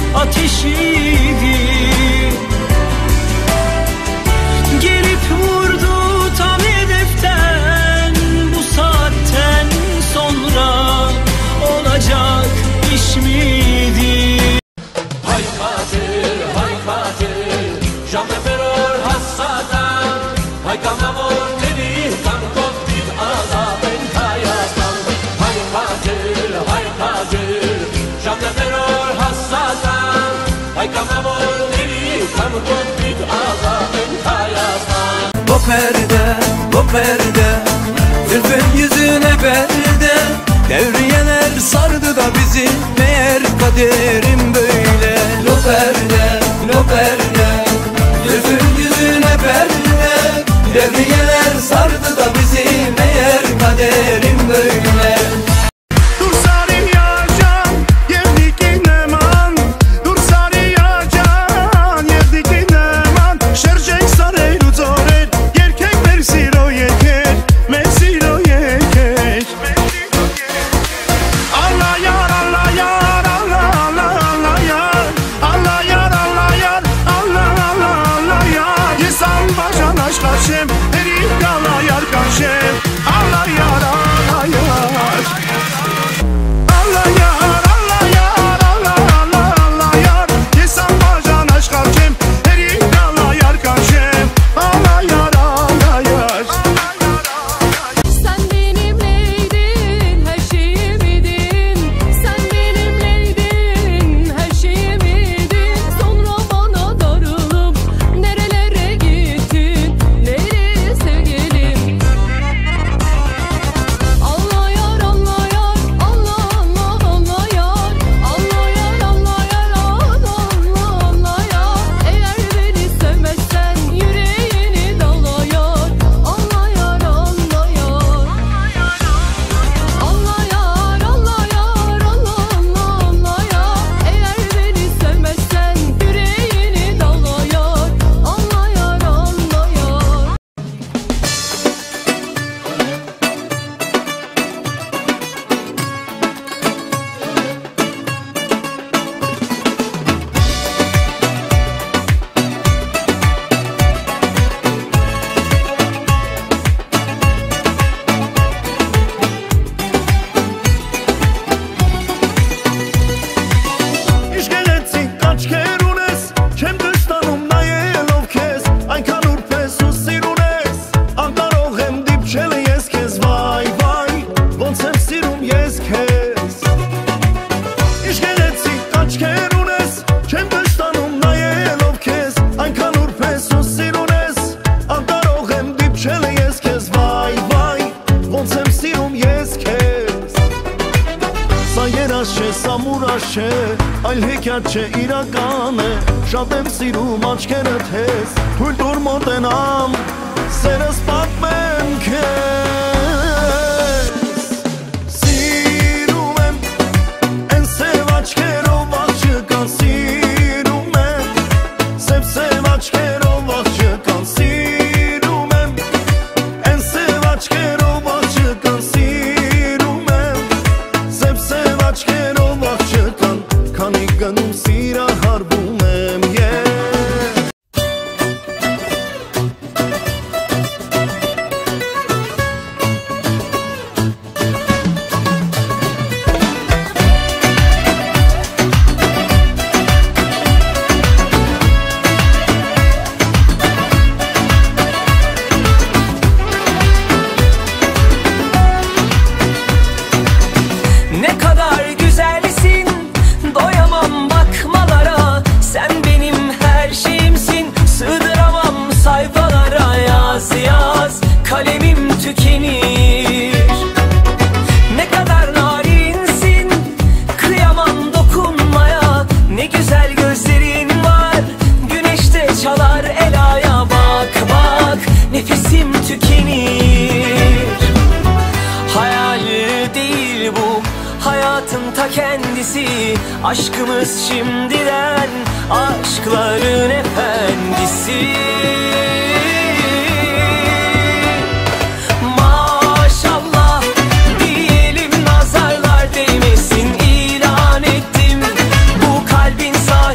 ateşiydi. Gelip vurdu tam hedeften, bu saatten sonra olacak iş miydi? Hay katil, jamais terror hasadan, hay kamamor dedi, tam kopit azaben kayastan. Hay katil, jamais terror hasadan, hay kamamor dedi, tam kopit azaben kayastan. Bu perde, zülfün yüzüne perde, devriyeler sardı da bizi, meğer kaderim böyle. Lo perde, zülfün yüzüne perde, devriyeler sardı da bizi, meğer kaderim böyle. Այլ հեքիաթ չէ իրական է, շատ եմ սիրում աչքերդ ես, թույլ տուր մոտենամ, սերս պատմեմ քեզ։ Սիրում եմ, են սև աչքերով աղջկան, սիրում եմ, սև աչքերով աղջկան, սիրում եմ, են սև աչքերով աղջկան, սիրում եմ, սև աչքերով աղջկան, քանի գնում սիրահարվում եմ ես։ Ne kadar güzelsin, doyamam bakmalara. Sen benim her şeyimsin, sığdıramam sayfalara. Yaz yaz, kalemim tükenir. Ne kadar narinsin, kıyamam dokunmaya. Ne güzel gözlerin var, güneşte çalar elaya. Bak bak, nefesim tükenir. Hayal değil bu, hayatın ta kendisi. Aşkımız şimdiden, aşkların efendisi. Maşallah diyelim, nazarlar değmesin. İlan ettim, bu kalbin sahibi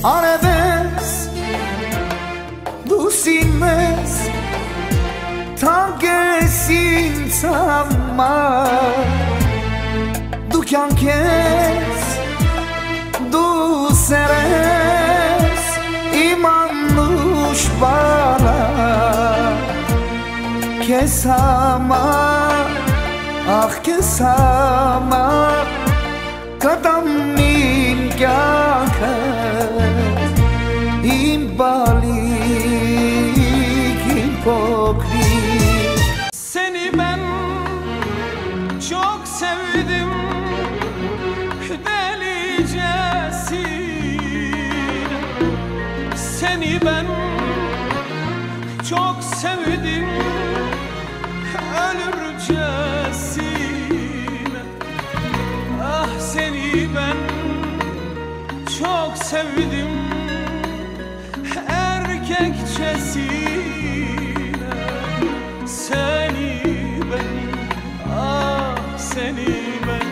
Arabesk du sinmes tangesin sama du kjankes du seres imanlush bala kesama ah kesama kadam min kya İmbalik hipokrit. Seni ben çok sevdim delicesine. Seni ben çok sevdim ölürcesine. Ah seni ben çok sevdim erkekçesine. Seni ben, ah seni ben.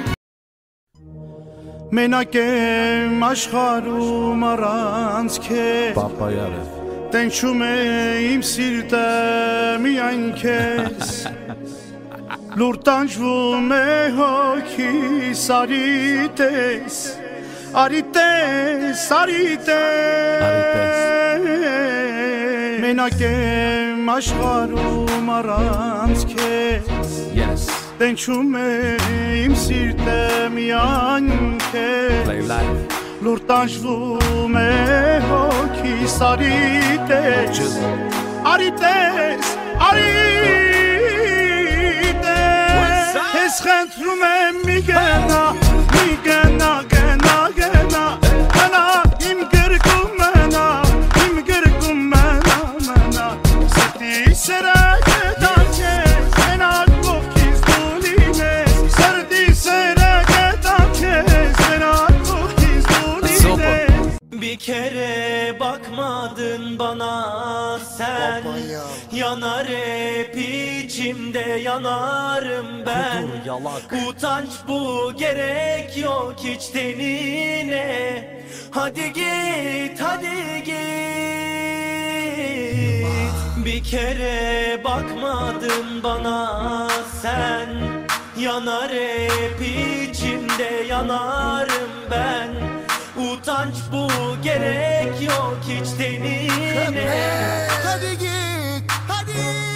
Մենակեմ աշխարհում առանց քեզ Պապա յարը Տենչում է իմ սիրտը միայն քեզ Լուր տանջվում է հոգիս արիտես Արիտես, արիտես Մենակեմ աշխարհում առանց քեզ Yes Տենչում է իմ սիրտը միայն քեզ Play live Լուր տանջվում է հոգիս արիտես Արիտես, արիտես Ես խնդրում եմ մի գնա, գնա Գնա իմ գրկում մնա, Սրտի սերը գտան քեզ, մենակ կողքից դու լինես Սրտի սերը գտան քեզ, մենակ կողքից դու լինես Bir kere bakmadın bana sen Yanar hep içimde yanarım ben Utanç bu gerek yok hiç tenine Hadi git hadi git Bir kere bakmadın bana sen Yanar hep içimde yanarım ben Utanç bu gerek yok hiç tenine Hadi git, hadi